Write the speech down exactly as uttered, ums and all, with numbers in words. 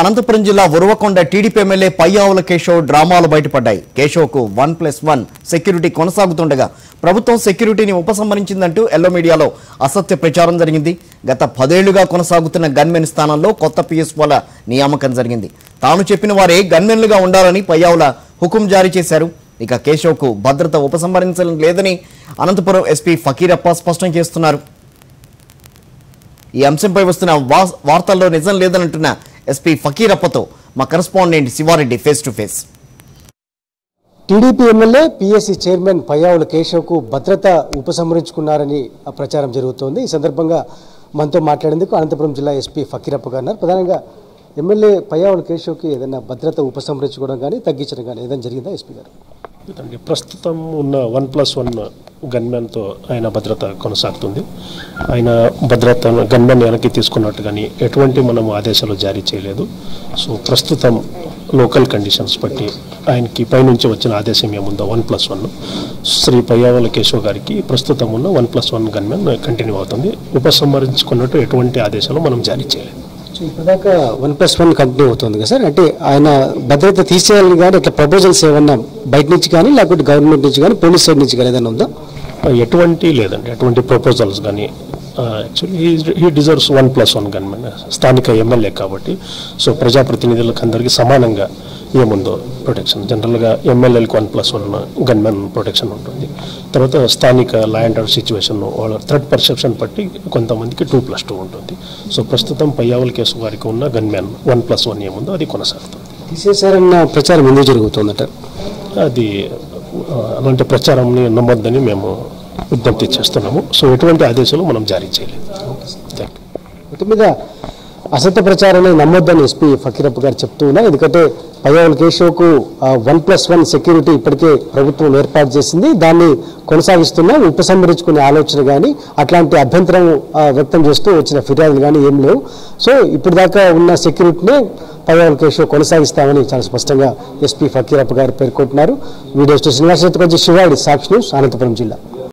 అనంతపురం జిల్లా Uravakonda TDP MLA Payyavula Keshav డ్రామాలు బయటపడ్డాయి. కేశవ్కు వన్ ప్లస్ వన్ సెక్యూరిటీ కొనసాగుతుండగా ప్రభుత్వం సెక్యూరిటీని ఉపసంహరించిందంటూ ఎల్లో మీడియాలో అసత్య ప్రచారం జరిగింది. గత పదేళ్లుగా కొనసాగుతున్న గన్మెన్ స్థానంలో కొత్త పీఎస్ఓల నియామకం జరిగింది. తాను చెప్పిన వారే గన్మెన్లుగా ఉండాలని పయ్యావుల హుకుం జారీ చేశారు. ఇక కేశవ్కు భద్రత ఉపసంహరించడం లేదని అనంతపురం ఎస్పీ ఫకీరప్ప స్పష్టం చేస్తున్నారు. ఈ అంశంపై వస్తున్న వార్తల్లో నిజం లేదనంటున్న ఎస్పీ ఫకీరప్పతో మా correspondent Sivareddy face to face. TDP MLA PSC chairman Payyavula కేశవ్కు భద్రత ఉపసంహరించుకున్నారని ప్రచారం జరుగుతోంది. ఈ సందర్భంగా మనతో మాట్లాడేందుకు అనంతపురం జిల్లా ఎస్పీ ఫకీరప్ప గారు ఉన్నారు. ప్రధానంగా ఎమ్మెల్యే పయ్యావుల కేశవ్కి ఏదైనా భద్రత ఉపసంహరించుకోవడం కానీ తగ్గించడం కానీ ఏదైనా జరిగిందా ఎస్పీ గారు? ప్రస్తుతం ఉన్న వన్ ప్లస్ వన్ గన్మెన్తో ఆయన భద్రత కొనసాగుతుంది. ఆయన భద్రత గన్మెన్ వెనక్కి తీసుకున్నట్టు కానీ ఎటువంటి మనం ఆదేశాలు జారీ చేయలేదు. సో ప్రస్తుతం లోకల్ కండిషన్స్ బట్టి ఆయనకి పైనుంచి వచ్చిన ఆదేశం ఏముందో one plus one Shri Payyavula Keshav గారికి ప్రస్తుతం ఉన్న one plus one gunmen continue అవుతుంది. ఉపసంహరించుకున్నట్టు ఎటువంటి ఆదేశాలు మనం జారీ చేయలేదు. ఇప్పటిదాకా వన్ ప్లస్ వన్ కంటిన్యూ అవుతుంది కదా సార్, అంటే ఆయన భద్రత తీసేయాలని కానీ ఇట్లా ప్రపోజల్స్ ఏమన్నా బయట నుంచి కానీ లేకపోతే గవర్నమెంట్ నుంచి కానీ పోలీస్ సైడ్ నుంచి కానీ ఏదైనా ఉందా? ఎటువంటి లేదండి, ఎటువంటి ప్రపోజల్స్ కానీ. Actually he deserves one plus one gunmen, స్థానిక ఎమ్మెల్యే కాబట్టి. సో ప్రజాప్రతినిధులకు అందరికీ సమానంగా ఏముందో ప్రొటెక్షన్. జనరల్గా ఎమ్మెల్యేలకు one plus one gunmen protection ఉంటుంది. తర్వాత స్థానిక లా అండ్ ఆర్డర్ సిచ్యువేషన్ వాళ్ళ థ్రెట్ పర్సెప్షన్ బట్టి కొంతమందికి టూ ప్లస్ టూ ఉంటుంది. సో ప్రస్తుతం పయ్యావుల కేసు వారికి ఉన్న గన్మెన్ వన్ ప్లస్ వన్ ఏముందో అది కొనసాగుతుంది. తీసేశారన్న ప్రచారం ఎందుకు జరుగుతుందట? అది అలాంటి ప్రచారంని నమ్మొద్దని మేము విజ్ఞప్తి చేస్తున్నాము. సో ఎటువంటి ఆదేశాలు మనం జారీ చేయలేదు. మొత్తం మీద అసత్య ప్రచారాన్ని నమ్మొద్దని ఎస్పీ ఫకీరప్ప గారు చెప్తూ ఉన్నారు. ఎందుకంటే పయ్యావుల కేశవ్కు వన్ ప్లస్ వన్ సెక్యూరిటీ ఇప్పటికే ప్రభుత్వం ఏర్పాటు చేసింది. దాన్ని కొనసాగిస్తున్నా ఉపసంహరించుకునే ఆలోచన కానీ అట్లాంటి అభ్యంతరం వ్యక్తం చేస్తూ వచ్చిన ఫిర్యాదులు కానీ ఏం లేవు. సో ఇప్పుడు దాకా ఉన్న సెక్యూరిటీనే పయ్యావుల కేశవ్ కొనసాగిస్తామని చాలా స్పష్టంగా ఎస్పీ ఫకీరప్ప గారు పేర్కొంటున్నారు. వీడియో స్టేషన్ శివాడి సాక్షి న్యూస్ అనంతపురం జిల్లా.